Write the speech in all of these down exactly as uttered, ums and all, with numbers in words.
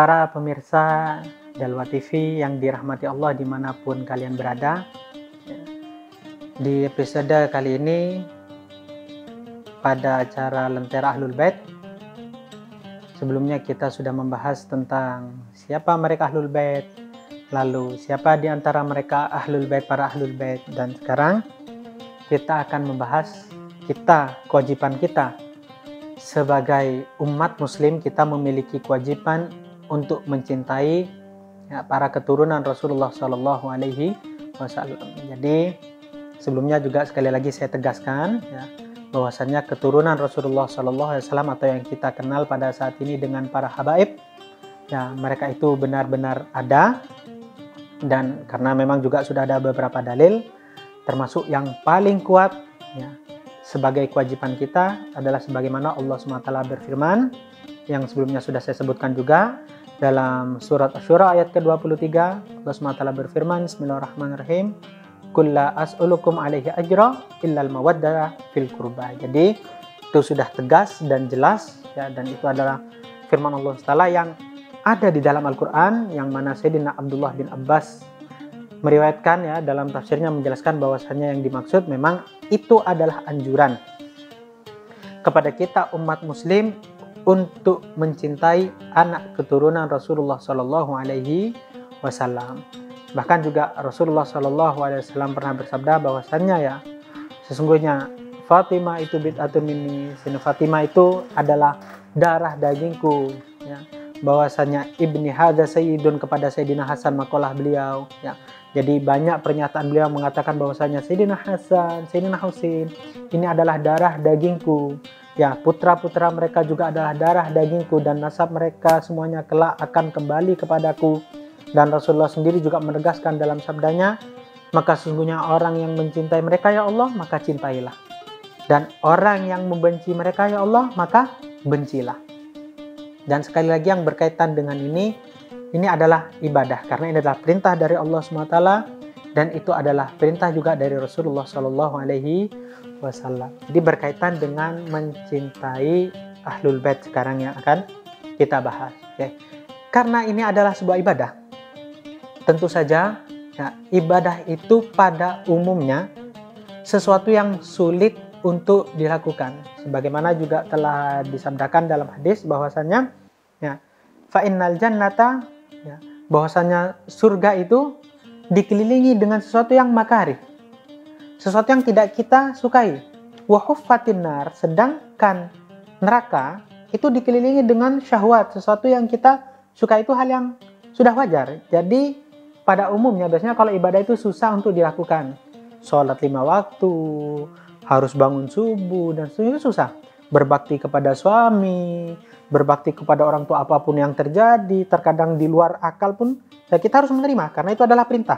Para pemirsa Dalwa T V yang dirahmati Allah dimanapun kalian berada, di episode kali ini pada acara Lentera Ahlul Bait, sebelumnya kita sudah membahas tentang siapa mereka Ahlul Bait, lalu siapa di antara mereka Ahlul Bait, para Ahlul Bait, dan sekarang kita akan membahas kita, kewajiban kita sebagai umat muslim. Kita memiliki kewajiban untuk mencintai ya, para keturunan Rasulullah Shallallahu Alaihi Wasallam. Jadi sebelumnya juga sekali lagi saya tegaskan ya, bahwasannya keturunan Rasulullah Shallallahu Alaihi Wasallam atau yang kita kenal pada saat ini dengan para habaib, ya mereka itu benar-benar ada, dan karena memang juga sudah ada beberapa dalil, termasuk yang paling kuat ya, sebagai kewajiban kita adalah sebagaimana Allah subhanahu wa taala berfirman yang sebelumnya sudah saya sebutkan juga dalam surat Asy-Syura ayat ke dua puluh tiga. Allah subhanahu wa taala berfirman, Bismillahirrahmanirrahim, Qul la as'ulukum alaihi ajra illal mawaddah fil qurba. Jadi itu sudah tegas dan jelas ya, dan itu adalah firman Allah subhanahu wa taala yang ada di dalam Al-Qur'an, yang mana Sayyidina Abdullah bin Abbas meriwayatkan ya dalam tafsirnya menjelaskan bahwasannya yang dimaksud memang itu adalah anjuran kepada kita umat muslim untuk mencintai anak keturunan Rasulullah Shallallahu Alaihi Wasallam. Bahkan juga Rasulullah Shallallahu Alaihi Wasallam pernah bersabda bahwasannya ya, sesungguhnya Fatimah itu bid'atun minni, Fatimah itu adalah darah dagingku ya. Bahwasannya ibni hadza sayyidun, kepada Sayyidina Hasan makalah beliau ya. Jadi banyak pernyataan beliau mengatakan bahwasanya Sayyidina Hasan, Sayyidina Husain ini adalah darah dagingku ya, putra-putra mereka juga adalah darah dagingku, dan nasab mereka semuanya kelak akan kembali kepadaku. Dan Rasulullah sendiri juga menegaskan dalam sabdanya, maka sesungguhnya orang yang mencintai mereka ya Allah, maka cintailah, dan orang yang membenci mereka ya Allah, maka bencilah. Dan sekali lagi yang berkaitan dengan ini, ini adalah ibadah, karena ini adalah perintah dari Allah subhanahu wa taala, dan itu adalah perintah juga dari Rasulullah Shallallahu Alaihi Wasallam. Jadi berkaitan dengan mencintai Ahlul Bait sekarang yang akan kita bahas. Oke. Karena ini adalah sebuah ibadah, tentu saja ya, ibadah itu pada umumnya sesuatu yang sulit untuk dilakukan. Sebagaimana juga telah disabdakan dalam hadis bahwasannya ya, fa innal jannata ya, bahwasannya surga itu dikelilingi dengan sesuatu yang makarih, sesuatu yang tidak kita sukai. Wa huffatin nar, sedangkan neraka itu dikelilingi dengan syahwat, sesuatu yang kita suka, itu hal yang sudah wajar. Jadi pada umumnya biasanya kalau ibadah itu susah untuk dilakukan. Sholat lima waktu, harus bangun subuh, dan seterusnya susah. Berbakti kepada suami, berbakti kepada orang tua, apapun yang terjadi, terkadang di luar akal pun ya kita harus menerima, karena itu adalah perintah.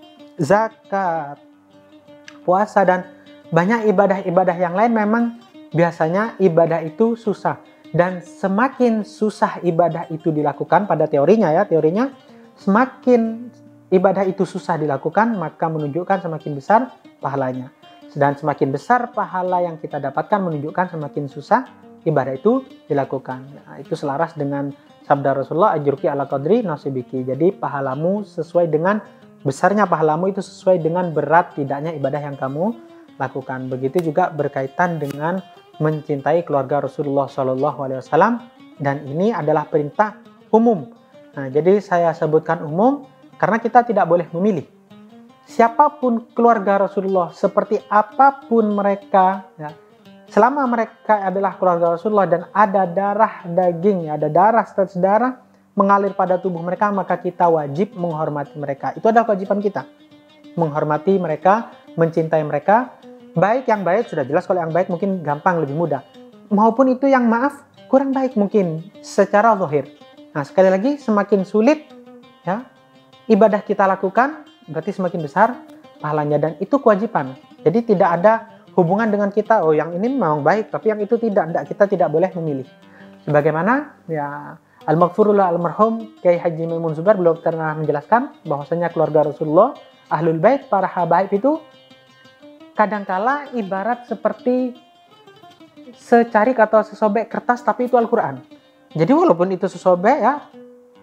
Zakat, puasa, dan banyak ibadah-ibadah yang lain memang biasanya ibadah itu susah. Dan semakin susah ibadah itu dilakukan, pada teorinya ya, teorinya semakin ibadah itu susah dilakukan, maka menunjukkan semakin besar pahalanya. Dan semakin besar pahala yang kita dapatkan menunjukkan semakin susah ibadah itu dilakukan. Nah, itu selaras dengan sabda Rasulullah, ajruki ala qadri nasibiki. Jadi pahalamu sesuai dengan besarnya pahalamu, itu sesuai dengan berat tidaknya ibadah yang kamu lakukan. Begitu juga berkaitan dengan mencintai keluarga Rasulullah Shallallahu Alaihi Wasallam, dan ini adalah perintah umum. Nah, jadi saya sebutkan umum karena kita tidak boleh memilih. Siapapun keluarga Rasulullah, seperti apapun mereka, ya, selama mereka adalah keluarga Rasulullah dan ada darah daging, ada darah, status darah mengalir pada tubuh mereka, maka kita wajib menghormati mereka. Itu adalah kewajiban kita, menghormati mereka, mencintai mereka. Baik yang baik sudah jelas, kalau yang baik mungkin gampang, lebih mudah. Maupun itu yang maaf, kurang baik mungkin secara zahir. Nah, sekali lagi, semakin sulit ya ibadah kita lakukan, berarti semakin besar pahalanya, dan itu kewajiban. Jadi tidak ada hubungan dengan kita, oh yang ini memang baik, tapi yang itu tidak. Tidak, kita tidak boleh memilih. Sebagaimana ya Al-Maghfurullah Al-Marhum Kiai Haji Maimun Zubair, beliau pernah menjelaskan bahwasanya keluarga Rasulullah, Ahlul Bait, para habaib itu kadangkala ibarat seperti secarik atau sesobek kertas, tapi itu Al-Quran. Jadi walaupun itu sesobek ya,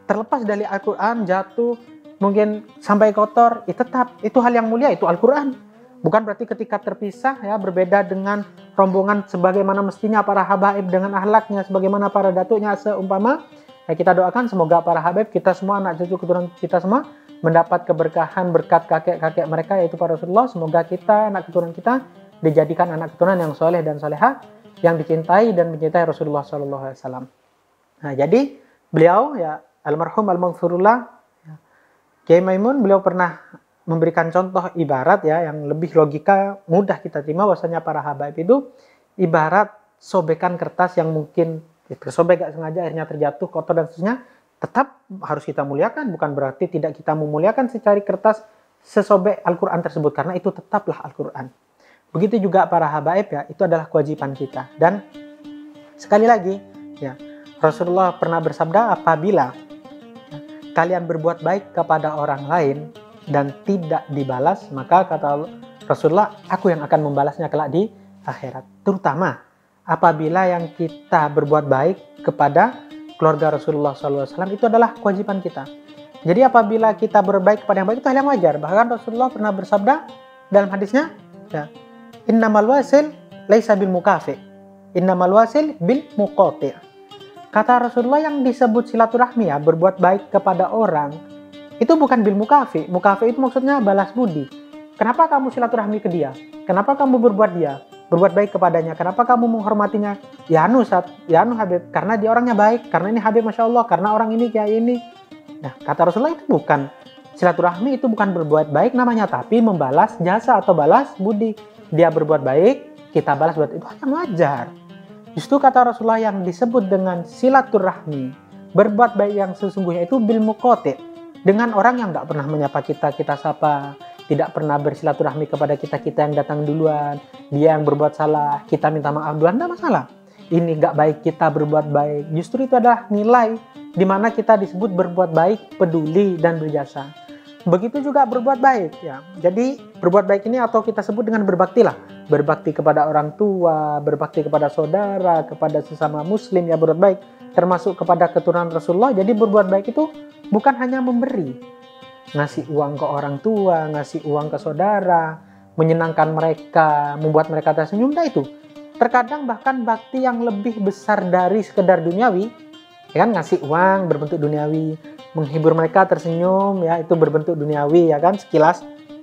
terlepas dari Al-Quran, jatuh, mungkin sampai kotor, ya tetap itu hal yang mulia, itu Al-Quran. Bukan berarti ketika terpisah ya berbeda dengan rombongan sebagaimana mestinya para habaib dengan akhlaknya, sebagaimana para datuknya seumpama. Ya, kita doakan semoga para habaib kita semua, anak cucu keturunan kita semua mendapat keberkahan berkat kakek-kakek mereka yaitu para Rasulullah. Semoga kita, anak keturunan kita dijadikan anak keturunan yang soleh dan soleha, yang dicintai dan mencintai Rasulullah shallallahu alaihi wasallam. Nah, jadi beliau ya almarhum al-maghfurullah ya, Kiai Maimun, beliau pernah memberikan contoh ibarat ya yang lebih logika mudah kita terima, bahwasanya para habaib itu ibarat sobekan kertas yang mungkin ya, tersobek gak sengaja akhirnya terjatuh kotor dan seterusnya, tetap harus kita muliakan, bukan berarti tidak kita memuliakan secari kertas sesobek Al-Quran tersebut, karena itu tetaplah Al-Quran. Begitu juga para habaib ya, itu adalah kewajiban kita. Dan sekali lagi ya, Rasulullah pernah bersabda, apabila ya, kalian berbuat baik kepada orang lain dan tidak dibalas, maka kata Rasulullah, aku yang akan membalasnya kelak di akhirat. Terutama apabila yang kita berbuat baik kepada keluarga Rasulullah shallallahu alaihi wasallam, itu adalah kewajiban kita. Jadi apabila kita berbaik kepada yang baik, itu hal yang wajar. Bahkan Rasulullah pernah bersabda dalam hadisnya, ya, innamal wasil laisa bil mukafi, innamal wasil bil muqati. Kata Rasulullah, yang disebut silaturahmi ya, berbuat baik kepada orang, itu bukan bil mukafi. Mukafi itu maksudnya balas budi. Kenapa kamu silaturahmi ke dia? Kenapa kamu berbuat dia? Berbuat baik kepadanya? Kenapa kamu menghormatinya? Ya anu, Sat, ya anu Habib, karena dia orangnya baik, karena ini Habib Masya Allah, karena orang ini kayak ini. Nah, kata Rasulullah, itu bukan silaturahmi, itu bukan berbuat baik namanya, tapi membalas jasa atau balas budi. Dia berbuat baik, kita balas buat itu hanya wajar. Justru kata Rasulullah, yang disebut dengan silaturahmi, berbuat baik yang sesungguhnya itu bil muqati, dengan orang yang tidak pernah menyapa kita, kita sapa. Tidak pernah bersilaturahmi kepada kita, kita yang datang duluan. Dia yang berbuat salah, kita minta maaf duluan, tidak masalah. Ini nggak baik, kita berbuat baik. Justru itu adalah nilai di mana kita disebut berbuat baik, peduli, dan berjasa. Begitu juga berbuat baik. Ya. Jadi berbuat baik ini atau kita sebut dengan berbakti lah. Berbakti kepada orang tua, berbakti kepada saudara, kepada sesama muslim, ya berbuat baik. Termasuk kepada keturunan Rasulullah. Jadi berbuat baik itu bukan hanya memberi, ngasih uang ke orang tua, ngasih uang ke saudara, menyenangkan mereka, membuat mereka tersenyum, nah itu. Terkadang bahkan bakti yang lebih besar dari sekedar duniawi, ya kan, ngasih uang berbentuk duniawi, menghibur mereka tersenyum, ya itu berbentuk duniawi, ya kan, sekilas.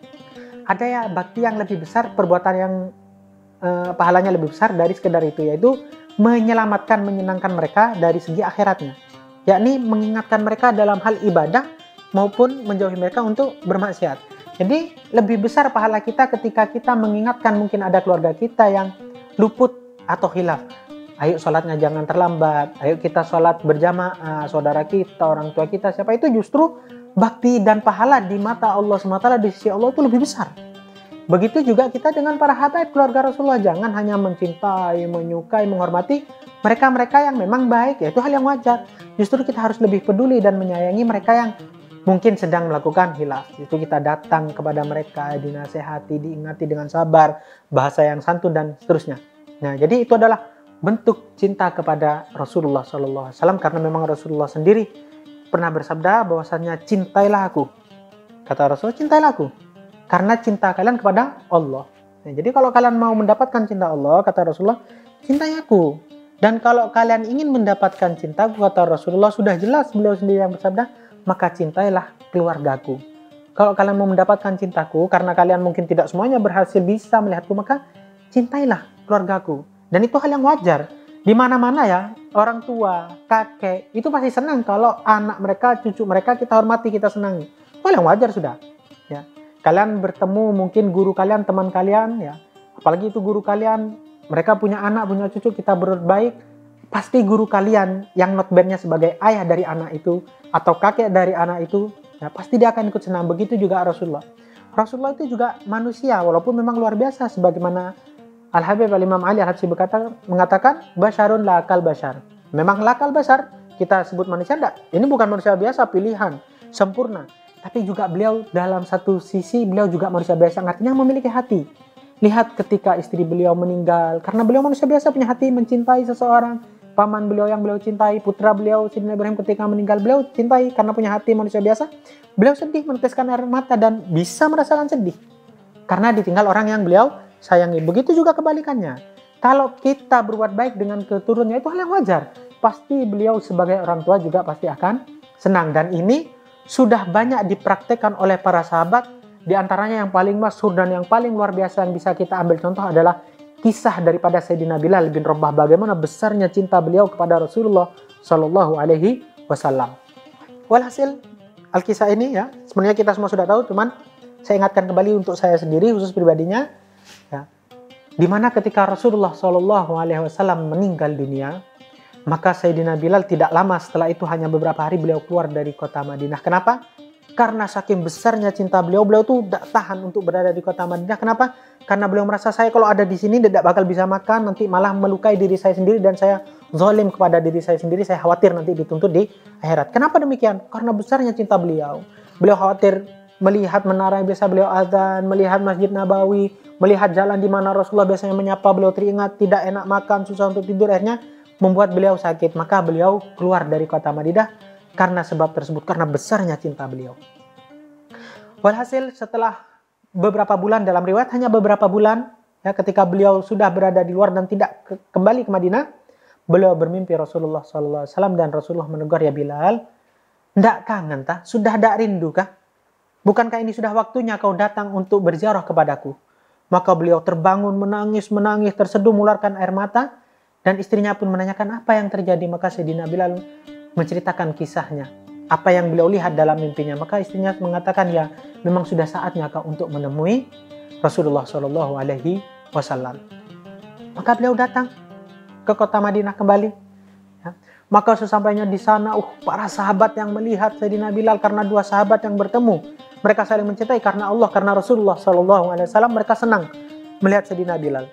Ada ya bakti yang lebih besar, perbuatan yang eh, pahalanya lebih besar dari sekedar itu, yaitu menyelamatkan, menyenangkan mereka dari segi akhiratnya, yakni mengingatkan mereka dalam hal ibadah maupun menjauhi mereka untuk bermaksiat. Jadi lebih besar pahala kita ketika kita mengingatkan mungkin ada keluarga kita yang luput atau hilaf. Ayo sholatnya jangan terlambat, ayo kita sholat berjamaah, saudara kita, orang tua kita, siapa itu, justru bakti dan pahala di mata Allah subhanahu wa taala, di sisi Allah itu lebih besar. Begitu juga kita dengan para habaib keluarga Rasulullah, jangan hanya mencintai, menyukai, menghormati mereka-mereka yang memang baik, ya itu hal yang wajar. Justru kita harus lebih peduli dan menyayangi mereka yang mungkin sedang melakukan hilaf. Itu kita datang kepada mereka, dinasehati, diingati dengan sabar, bahasa yang santun, dan seterusnya. Nah, jadi itu adalah bentuk cinta kepada Rasulullah shallallahu alaihi wasallam, karena memang Rasulullah sendiri pernah bersabda bahwasannya, cintailah aku. Kata Rasulullah, cintailah aku, karena cinta kalian kepada Allah. Nah, jadi kalau kalian mau mendapatkan cinta Allah, kata Rasulullah, cintai aku. Dan kalau kalian ingin mendapatkan cintaku, kata Rasulullah, sudah jelas beliau sendiri yang bersabda, maka cintailah keluargaku. Kalau kalian mau mendapatkan cintaku, karena kalian mungkin tidak semuanya berhasil bisa melihatku, maka cintailah keluargaku. Dan itu hal yang wajar. Di mana-mana ya, orang tua, kakek, itu pasti senang kalau anak mereka, cucu mereka kita hormati, kita senangi. Itu hal yang wajar sudah. Ya. Kalian bertemu mungkin guru kalian, teman kalian, ya. Apalagi itu guru kalian, mereka punya anak, punya cucu, kita berbuat baik. Pasti guru kalian yang notabene sebagai ayah dari anak itu, atau kakek dari anak itu, ya pasti dia akan ikut senang. Begitu juga Rasulullah. Rasulullah itu juga manusia, walaupun memang luar biasa, sebagaimana Al-Habib Al-Imam Ali Al-Habsyi berkata, mengatakan, basyarun lakal basyar. Memang lakal basyar, kita sebut manusia, enggak. Ini bukan manusia biasa, pilihan, sempurna. Tapi juga beliau dalam satu sisi, beliau juga manusia biasa, artinya memiliki hati. Lihat ketika istri beliau meninggal, karena beliau manusia biasa punya hati, mencintai seseorang, paman beliau yang beliau cintai, putra beliau Sayyidina Ibrahim ketika meninggal beliau cintai karena punya hati manusia biasa. Beliau sedih meneteskan air mata dan bisa merasakan sedih karena ditinggal orang yang beliau sayangi. Begitu juga kebalikannya. Kalau kita berbuat baik dengan keturunannya itu hal yang wajar. Pasti beliau sebagai orang tua juga pasti akan senang. Dan ini sudah banyak dipraktekkan oleh para sahabat. Di antaranya yang paling masyhur dan yang paling luar biasa yang bisa kita ambil contoh adalah kisah daripada Sayyidina Bilal bin Rabah. Bagaimana besarnya cinta beliau kepada Rasulullah Shallallahu Alaihi Wasallam. Walhasil Alkisah ini ya sebenarnya kita semua sudah tahu, cuman saya ingatkan kembali untuk saya sendiri khusus pribadinya. Ya, dimana ketika Rasulullah Shallallahu Alaihi Wasallam meninggal dunia, maka Sayyidina Bilal tidak lama setelah itu, hanya beberapa hari beliau keluar dari kota Madinah. Kenapa? Karena saking besarnya cinta beliau, beliau tuh tidak tahan untuk berada di kota Madinah. Kenapa? Karena beliau merasa saya kalau ada di sini tidak bakal bisa makan, nanti malah melukai diri saya sendiri dan saya zalim kepada diri saya sendiri. Saya khawatir nanti dituntut di akhirat. Kenapa demikian? Karena besarnya cinta beliau. Beliau khawatir melihat menara yang biasa beliau azan, melihat Masjid Nabawi, melihat jalan di mana Rasulullah biasanya menyapa, beliau teringat tidak enak makan, susah untuk tidur, akhirnya membuat beliau sakit. Maka beliau keluar dari kota Madinah karena sebab tersebut, karena besarnya cinta beliau. Walhasil setelah beberapa bulan, dalam riwayat hanya beberapa bulan, ya, ketika beliau sudah berada di luar dan tidak ke, kembali ke Madinah, beliau bermimpi Rasulullah Sallallahu Alaihi Wasallam dan Rasulullah menegur, ya Bilal, ndak kangen tah? Sudah ndak rindu kah? Bukankah ini sudah waktunya kau datang untuk berziarah kepadaku? Maka beliau terbangun, menangis, menangis, terseduh, mengeluarkan air mata, dan istrinya pun menanyakan apa yang terjadi. Maka Sayyidina Bilal menceritakan kisahnya, apa yang beliau lihat dalam mimpinya. Maka istrinya mengatakan, ya memang sudah saatnya kau untuk menemui Rasulullah Shallallahu Alaihi Wasallam. Maka beliau datang ke kota Madinah kembali. Ya. Maka sesampainya di sana, uh, para sahabat yang melihat Sayyidina Bilal, karena dua sahabat yang bertemu, mereka saling mencintai karena Allah, karena Rasulullah Shallallahu Alaihi Wasallam, mereka senang melihat Sayyidina Bilal.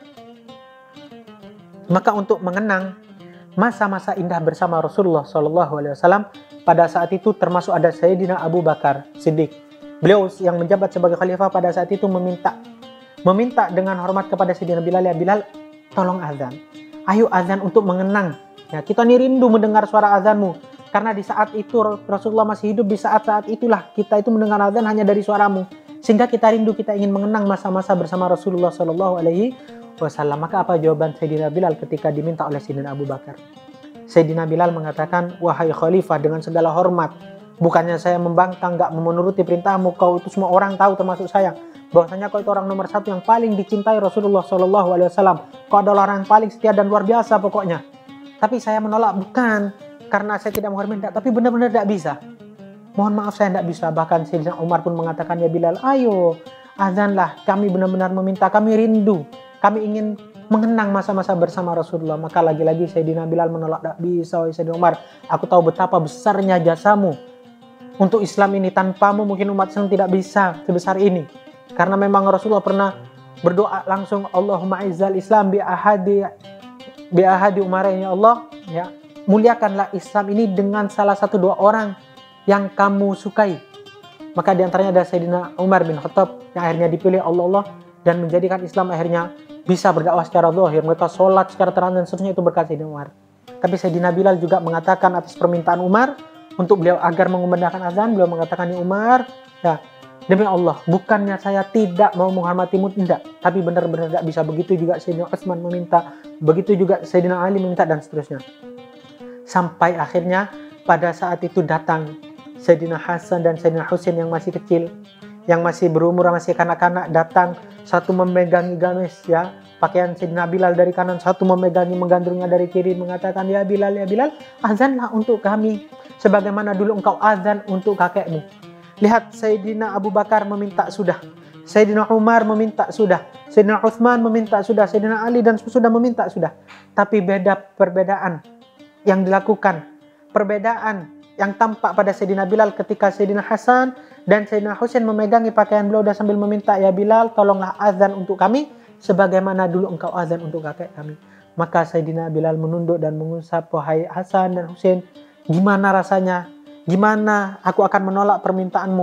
Maka untuk mengenang masa-masa indah bersama Rasulullah Shallallahu Alaihi Wasallam, pada saat itu termasuk ada Sayyidina Abu Bakar Siddiq. Beliau yang menjabat sebagai khalifah pada saat itu meminta meminta dengan hormat kepada Sayyidina Bilal, ya Bilal, tolong azan. Ayo azan untuk mengenang. Ya, kita ini rindu mendengar suara azanmu. Karena di saat itu Rasulullah masih hidup, di saat-saat itulah kita itu mendengar azan hanya dari suaramu. Sehingga kita rindu, kita ingin mengenang masa-masa bersama Rasulullah Shallallahu Alaihi Wasallam. Maka apa jawaban Sayyidina Bilal ketika diminta oleh Sayyidina Abu Bakar? Sayyidina Bilal mengatakan, wahai khalifah, dengan segala hormat, bukannya saya membangkang, nggak menuruti perintahmu, kau itu semua orang tahu termasuk saya, bahwasanya kau itu orang nomor satu yang paling dicintai Rasulullah Shallallahu Alaihi Wasallam. Kau adalah orang yang paling setia dan luar biasa pokoknya. Tapi saya menolak bukan karena saya tidak menghormati, tapi benar-benar tidak bisa. Mohon maaf, saya tidak bisa. Bahkan Sayyidina Umar pun mengatakan, ya Bilal, ayo azanlah, kami benar-benar meminta, kami rindu, kami ingin mengenang masa-masa bersama Rasulullah. Maka lagi-lagi Sayyidina Bilal menolak, tidak bisa, wahai Sayyidina Umar, aku tahu betapa besarnya jasamu untuk Islam ini, tanpamu mungkin umat Islam tidak bisa sebesar ini. Karena memang Rasulullah pernah berdoa langsung, Allahumma izzal Islam bi ahadi bi ahadi umarain, ya Allah, ya muliakanlah Islam ini dengan salah satu dua orang yang kamu sukai. Maka diantaranya ada Sayyidina Umar bin Khattab yang akhirnya dipilih Allah Allah dan menjadikan Islam akhirnya bisa berdakwah secara zahir, mereka sholat secara terang dan seterusnya, itu berkat Sayyidina Umar. Tapi Sayyidina Bilal juga mengatakan atas permintaan Umar untuk beliau agar mengumandangkan azan, beliau mengatakan, ya Umar, ya demi Allah, bukannya saya tidak mau menghormatimu, tidak, tapi benar-benar tidak bisa. Begitu juga Sayyidina Utsman meminta, begitu juga Sayyidina Ali meminta, dan seterusnya. Sampai akhirnya pada saat itu datang Sayyidina Hasan dan Sayyidina Husain yang masih kecil, yang masih berumur, masih kanak-kanak, datang, satu memegangi gamis, ya pakaian Sayyidina Bilal dari kanan, satu memegangi menggandrungnya dari kiri, mengatakan, ya Bilal, ya Bilal, azanlah untuk kami sebagaimana dulu engkau azan untuk kakekmu. Lihat, Sayyidina Abu Bakar meminta sudah, Sayyidina Umar meminta sudah, Sayyidina Utsman meminta sudah, Sayyidina Ali dan sudah meminta sudah. Tapi beda perbedaan yang dilakukan, perbedaan yang tampak pada Sayyidina Bilal ketika Sayyidina Hasan dan Sayyidina Husain memegangi pakaian beliau dan sambil meminta, ya Bilal, tolonglah azan untuk kami sebagaimana dulu engkau azan untuk kakek kami. Maka Sayyidina Bilal menunduk dan mengusap, wahai Hasan dan Husain, gimana rasanya? Gimana aku akan menolak permintaanmu?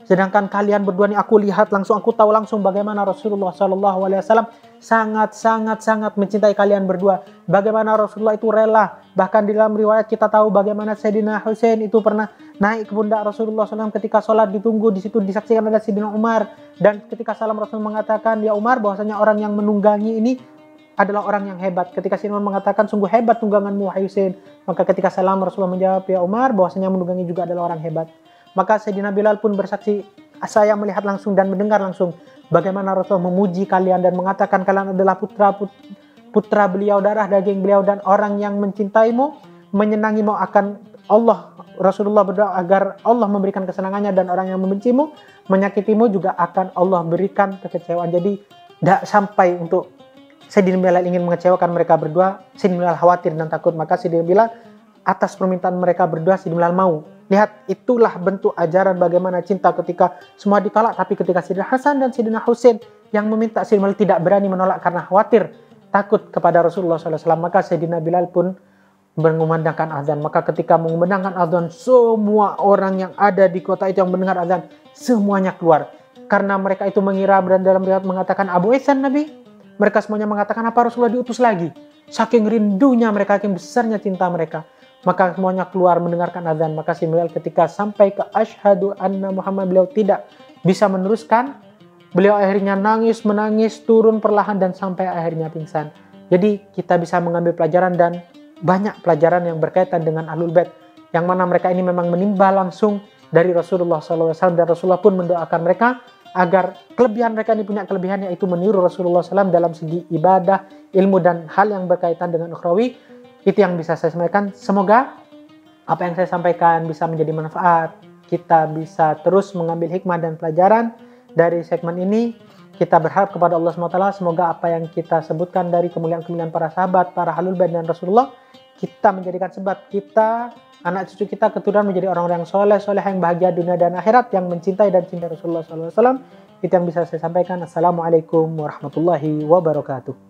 Sedangkan kalian berdua nih aku lihat langsung, aku tahu langsung bagaimana Rasulullah Shallallahu Alaihi Wasallam sangat sangat sangat mencintai kalian berdua. Bagaimana Rasulullah itu rela. Bahkan di dalam riwayat kita tahu bagaimana Sayyidina Husain itu pernah naik ke pundak Rasulullah shallallahu alaihi wasallam ketika sholat, ditunggu di situ, disaksikan ada Sayyidina Umar. Dan ketika salam Rasul mengatakan, ya Umar, bahwasanya orang yang menunggangi ini adalah orang yang hebat. Ketika Sayyidina Umar mengatakan, sungguh hebat tungganganmu wahai Husain. Maka ketika salam Rasulullah menjawab, ya Umar, bahwasanya menunggangi juga adalah orang hebat. Maka Sayyidina Bilal pun bersaksi, saya melihat langsung dan mendengar langsung bagaimana Rasulullah memuji kalian dan mengatakan kalian adalah putra putra beliau, darah daging beliau, dan orang yang mencintaimu, menyenangimu akan Allah. Rasulullah berdoa agar Allah memberikan kesenangannya, dan orang yang membencimu, menyakitimu juga akan Allah berikan kekecewaan. Jadi tidak sampai untuk Sayyidina Bilal ingin mengecewakan mereka berdua. Sayyidina Bilal khawatir dan takut, maka Sayyidina Bilal atas permintaan mereka berdua, Sayyidina Bilal mau. Lihat, itulah bentuk ajaran bagaimana cinta ketika semua ditolak, tapi ketika Sayyidina Hasan dan Sayyidina Husain yang meminta, Sayyidina Bilal tidak berani menolak karena khawatir, takut kepada Rasulullah shallallahu alaihi wasallam. Maka Sayyidina Bilal pun mengumandangkan azan. Maka ketika mengumandangkan azan, semua orang yang ada di kota itu yang mendengar azan, semuanya keluar. Karena mereka itu mengira, dan dalam riwayat mengatakan, Abu Ihsan Nabi, mereka semuanya mengatakan, apa Rasulullah diutus lagi? Saking rindunya mereka, saking besarnya cinta mereka. Maka semuanya keluar mendengarkan azan. Maka Sayyidina Bilal ketika sampai ke asyhadu anna Muhammad, beliau tidak bisa meneruskan. Beliau akhirnya nangis, menangis, turun perlahan dan sampai akhirnya pingsan. Jadi kita bisa mengambil pelajaran, dan banyak pelajaran yang berkaitan dengan Ahlul Bait, yang mana mereka ini memang menimba langsung dari Rasulullah shallallahu alaihi wasallam, dan Rasulullah pun mendoakan mereka agar kelebihan mereka ini punya kelebihan, yaitu meniru Rasulullah shallallahu alaihi wasallam dalam segi ibadah, ilmu, dan hal yang berkaitan dengan ukhrawi. Itu yang bisa saya sampaikan. Semoga apa yang saya sampaikan bisa menjadi manfaat. Kita bisa terus mengambil hikmah dan pelajaran dari segmen ini. Kita berharap kepada Allah subhanahu wa taala, semoga apa yang kita sebutkan dari kemuliaan-kemuliaan para sahabat, para Ahlul Bait dan Rasulullah, kita menjadikan sebab kita, anak cucu kita, keturunan menjadi orang-orang yang soleh, soleh yang bahagia dunia dan akhirat, yang mencintai dan cintai Rasulullah shallallahu alaihi wasallam. Itu yang bisa saya sampaikan. Assalamualaikum warahmatullahi wabarakatuh.